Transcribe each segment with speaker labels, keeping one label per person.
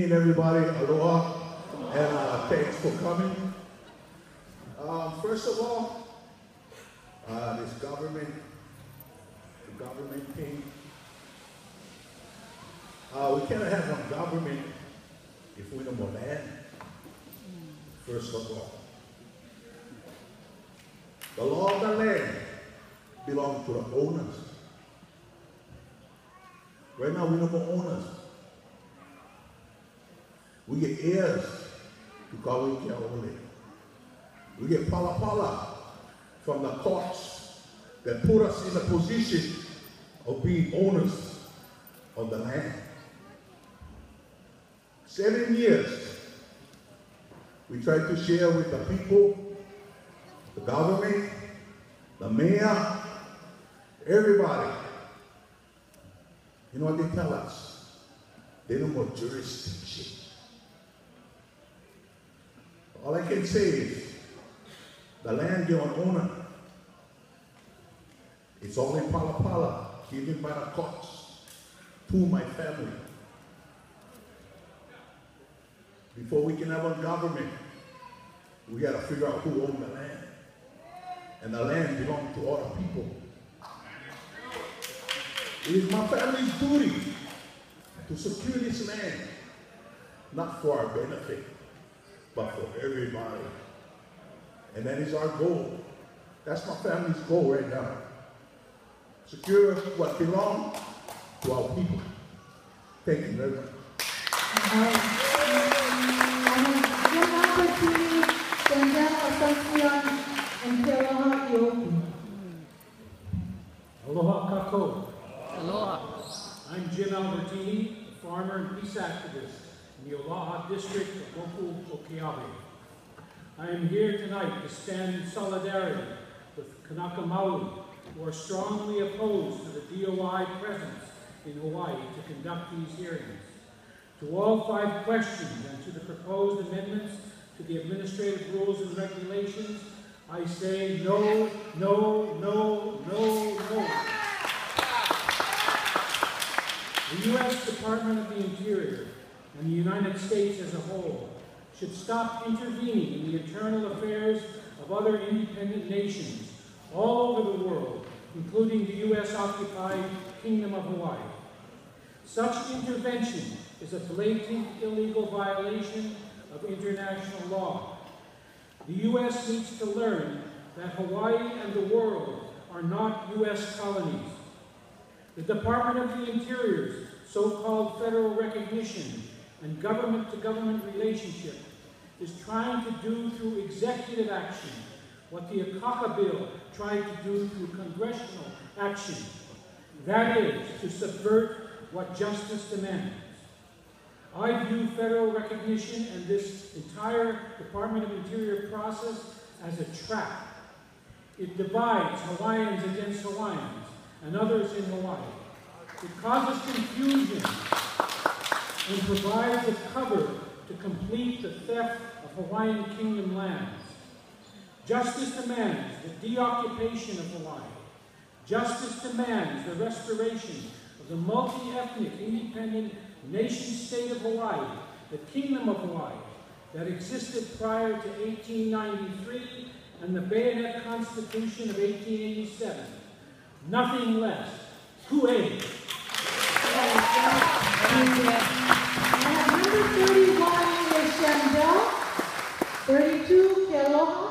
Speaker 1: evening, everybody. Aloha, and thanks for coming. First of all, this government thing. We cannot have one government if we don't have land. First of all, the law of the land belongs to the owners. Right now, we no more owners. We get heirs to Kawi Kiaole. We get pala from the courts that put us in a position of being owners of the land. 7 years, we tried to share with the people, the government, the mayor, everybody. You know what they tell us? They no more jurisdiction. All I can say is, the land you're an owner. It's all in Pala, given by the courts to my family. Before we can have a government, we got to figure out who owns the land. And the land belongs to all the people. It is my family's duty to secure this land, not for our benefit, but for everybody. And that is our goal. That's my family's goal right now. Secure what belongs to our people. Thank you very much.
Speaker 2: Aloha kako. Aloha. I'm Jim Albertini, a farmer and peace activist in the Oahu district of Moku Okeawe. I am here tonight to stand in solidarity with Kanaka Maoli, who are strongly opposed to the DOI presence in Hawaii to conduct these hearings. To all 5 questions and to the proposed amendments to the administrative rules and regulations, I say no, no, no, no, no. The U.S. Department of the Interior and the United States as a whole should stop intervening in the internal affairs of other independent nations all over the world, including the U.S.-occupied Kingdom of Hawaii. Such intervention is a blatant illegal violation of international law. The U.S. needs to learn that Hawaii and the world are not U.S. colonies. The Department of the Interior's so-called federal recognition and government-to-government relationship is trying to do through executive action what the Akaka Bill tried to do through congressional action. That is, to subvert what justice demands. I view federal recognition and this entire Department of Interior process as a trap. It divides Hawaiians against Hawaiians and others in Hawaii. It causes confusion and provides a cover to complete the theft of Hawaiian Kingdom lands. Justice demands the deoccupation of Hawaii. Justice demands the restoration of the multi-ethnic, independent nation-state of Hawaii, the Kingdom of Hawaii, that existed prior to 1893 and the Bayonet Constitution of 1887. Nothing less. Ku'e.
Speaker 3: Number 31 is Shandell. 32, Kealoha.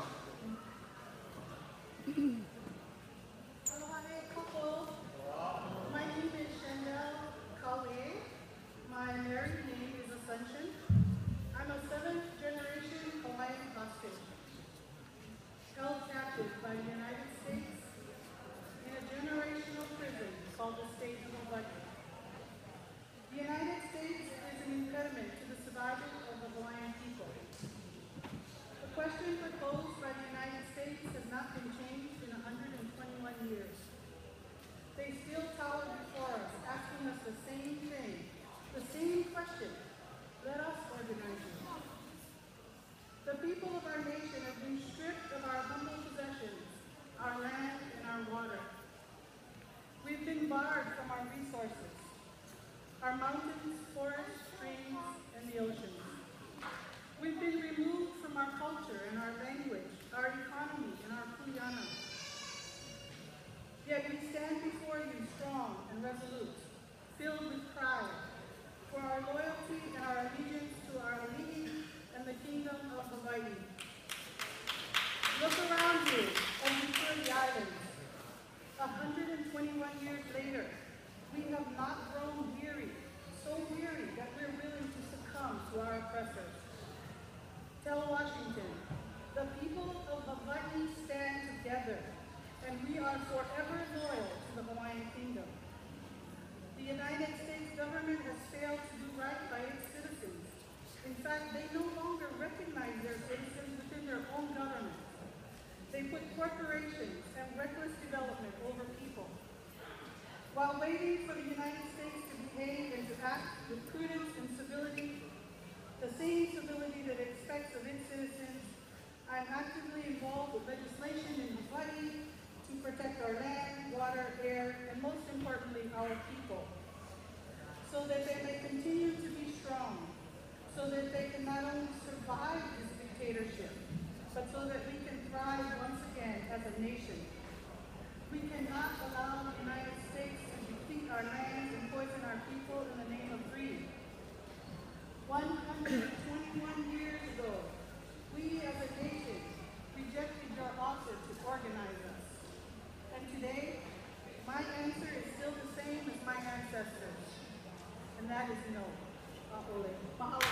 Speaker 4: My name is Shandell Kawe. My married name is Ascension. I'm a 7th-generation Hawaiian hostage, held captive by the United States in a generational prison called the state of Hawaii. The United States is an impediment to the survival of the Hawaiian people. The question proposed by the United States has not been changed in 121 years. They still tower before us, asking us the same thing, the same question. Let us organize it. The people of our nation have been stripped of our humble possessions, our land and our water. We've been barred from our resources, our mountains, forests, streams, and the oceans. We've been removed from our culture and our language, our economy, and our kuleana. Yet we stand before you strong and resolute, filled with pride for our loyalty and our allegiance to our Ali'i and the Kingdom of Hawaii. Look around you as you tour the islands. 121 years later, we have not grown weary, so weary that we're willing to succumb to our oppressors. Tell Washington, the people of Hawaii stand together, and we are forever loyal to the Hawaiian Kingdom. The United States government has failed to do right by its citizens. In fact, they no longer recognize their citizens within their own government. They put corporations and reckless development over people. While waiting for the United States to behave and to act with prudence and civility, the same civility that it expects of its citizens, I'm actively involved with legislation in Hawaii to protect our land, water, air, and most importantly, our people, so that they may continue to be strong, so that they can not only survive this dictatorship, but so that we can thrive once again as a nation. We cannot allow the United States to deplete our lands and poison our people in the name of freedom. 121 years ago, we as a nation rejected your offer to organize us. And today, my answer is still the same as my ancestors, and that is no. A'ole. Mahalo.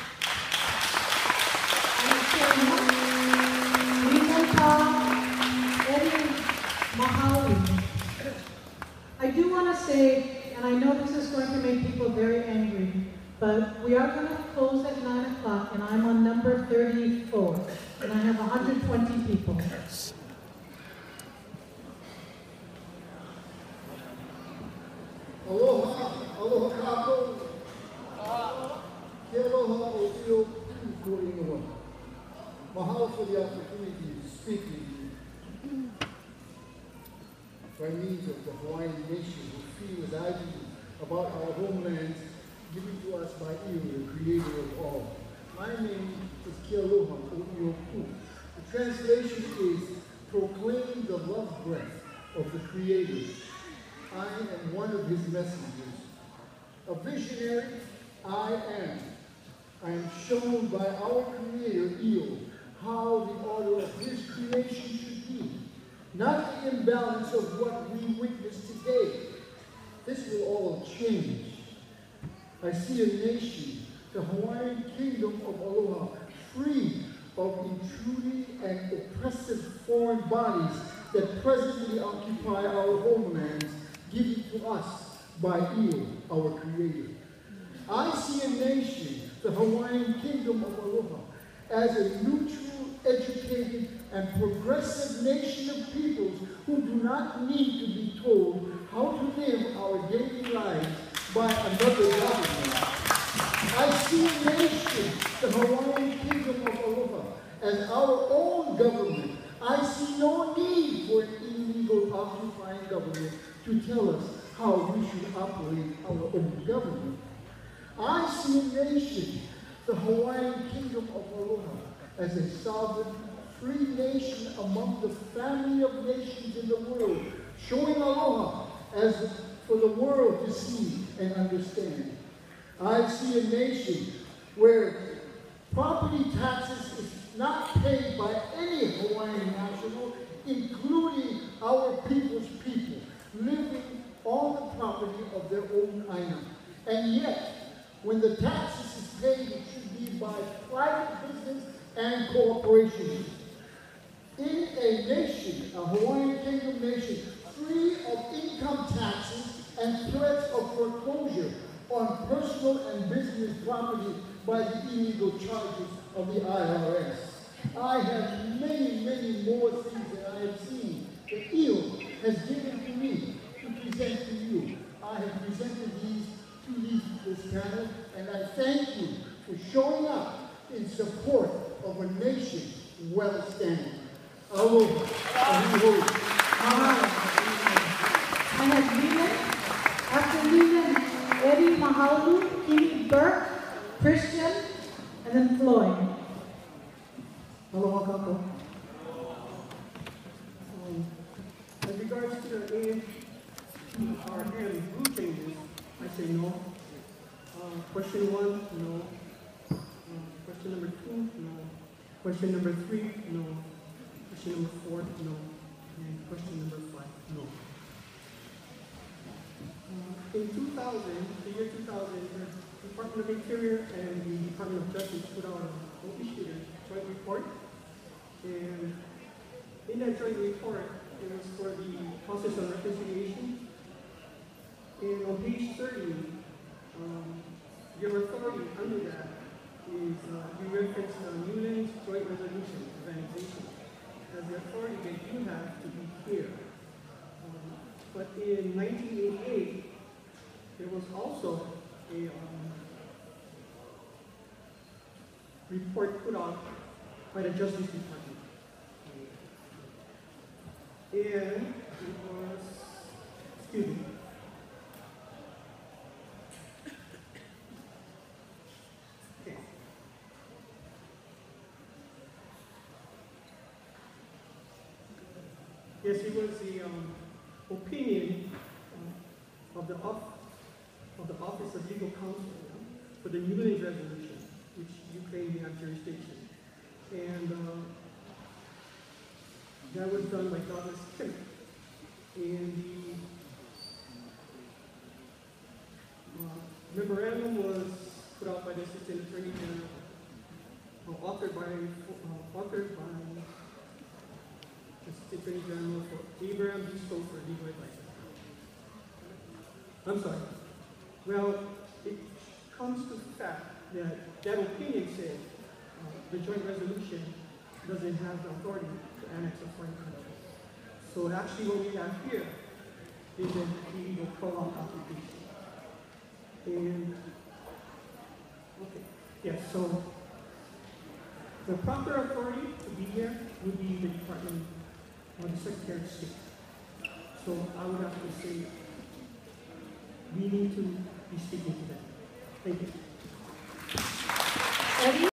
Speaker 3: I do want to say, and I know this is going to make people very angry, but we are going to close at 9 o'clock, and I'm on number 34, and I have 120 people.
Speaker 5: Aloha, aloha kākou. Ke aloha o Io Ko Ingoa. Mahalo for the opportunity to speak with you by means of the Hawaiian nation who feel as I do about our homelands given to us by Io, the creator of all. My name is Ke aloha o Io Ku. The translation is proclaim the love breath of the creator. I am one of his messengers. A visionary, I am. I am shown by our creator, Io, how the order of his creation should be. Not the imbalance of what we witness today. This will all change. I see a nation, the Hawaiian Kingdom of Aloha, free of intruding and oppressive foreign bodies that presently occupy our homelands, given to us by Io, our creator. I see a nation, the Hawaiian Kingdom of Aloha, as a neutral, educated, and progressive nation of peoples who do not need to be told how to live our daily lives by another government. I see a nation, the Hawaiian Kingdom of Aloha, as our own government. I see no need for an illegal occupying government to tell us how we should operate our own government. I see a nation, the Hawaiian Kingdom of Aloha, as a sovereign, free nation among the family of nations in the world, showing aloha as for the world to see and understand. I see a nation where property taxes is not paid by any Hawaiian national, including our people's people, living on the property of their own aina. And yet, when the taxes is paid, it should be by private business and corporations. In a nation, a Hawaiian Kingdom nation, free of income taxes and threats of foreclosure on personal and business property by the illegal charges of the IRS. I have many, many more things that I have seen that Io has given to me to present to you. I have presented these to this panel, and I thank you for showing up in support of a nation well standing. Aloha.
Speaker 3: I have Leland, after Leland, Eddie Mahalu, Kimi Burke, Christian, And then Floyd.
Speaker 6: Aloha kako. As regards to the AFPRM rule changes, I say no. Question 1, no. Question number 2, no. Question number 3, no. Question number 4, no. And question number 5, no. In 2000, the year 2000, the Department of Interior and the Department of Justice put out a joint report. And in that joint report, it was for the process of reconciliation. And on page 30, your authority under that is you reference Newlands Joint Resolution of Annexation as the authority that you have to be here. But in 1988, there was also a report put out by the Justice Department. And it was, excuse me. Okay. Yes, it was the opinion of the Office of Legal Counsel for the Newlands Resolution, which you claim you have jurisdiction. And that was done by Douglas Kim. And the memorandum was put out by the Assistant Attorney General, authored by Assistant Attorney General for Abraham D. Stouffer, legal advisor. I'm sorry. Well, it comes to the fact that that opinion said the joint resolution doesn't have the authority to annex a foreign country. So actually what we have here is an illegal prolonged occupation. And, okay, yes, so the proper authority to be here would be the Department or the Secretary of State. So I would have to say we need to be speaking to them. Thank you.
Speaker 3: Eddie?